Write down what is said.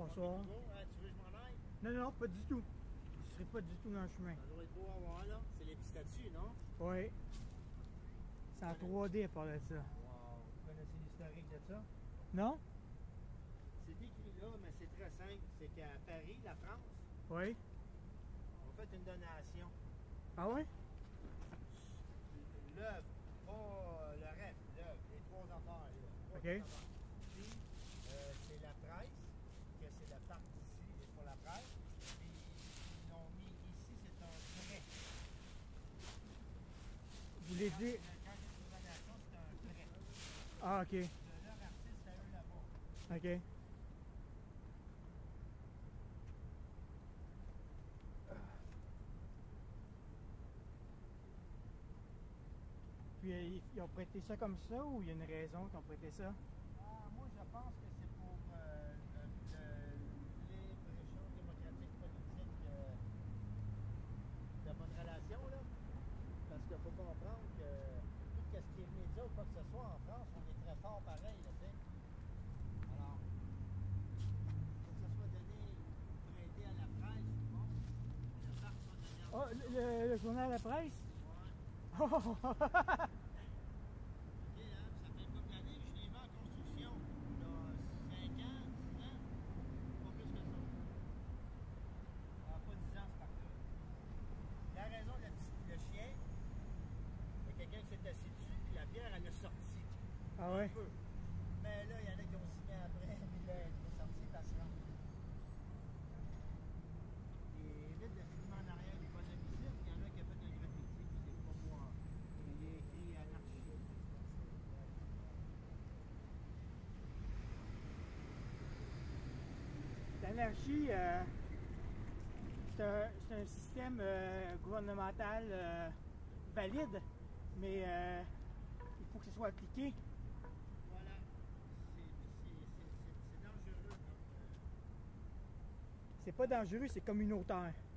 Bonsoir. Tu veux que je m'en aille? Non, non, pas du tout. Je serai pas du tout dans le chemin. Ça doit être beau à voir, là. C'est les petites statues, non? Oui. C'est en 3D à part de ça. Wow. Vous connaissez l'historique de ça? Non? C'est écrit là, mais c'est très simple. C'est qu'à Paris, la France, Oui. on fait une donation. Ah oui? L'œuvre, pas le reste, l'œuvre, les trois affaires. Là. OK. Puis, c'est la presse, que c'est la partie ici, c'est pour la presse. Puis, ils l'ont mis ici, c'est un prêt. Vous voulez dire... Quand c'est une donation, c'est un prêt. Ah, OK. De leur artiste à eux là-bas. OK. Puis ils ont prêté ça comme ça ou il y a une raison qu'ils ont prêté ça? Ah, moi, je pense que c'est pour le libre-échange démocratique politique de votre relation, là. Parce qu'il faut comprendre que tout ce qui est média ou quoi que ce soit en France, on est très fort pareil, là, tu sais. Alors, il faut que ça soit donné, prêté à la presse, bon. Le parc soit donné en... Oh, le journal La Presse? Ouais. Oh! OK, hein, ça fait une couple d'années que je l'ai mis en construction. Il y a 5 ans, 10 ans, pas plus que ça. Ah, pas 10 ans, c'est parti. La raison, le chien, il y a quelqu'un qui s'est assis dessus, puis la bière, elle a sorti. Ah ouais? Un peu. Mais là, il y en a qui ont signé après, puis là, elle est sortie parce que il évite de filmer en arrière des économistes, il y en a qui a fait un graffiti, puis c'est pas moi. Il est écrit anarchie. L'anarchie, c'est un système gouvernemental valide, mais il faut que ce soit appliqué. Voilà. C'est dangereux. C'est pas dangereux, c'est communautaire.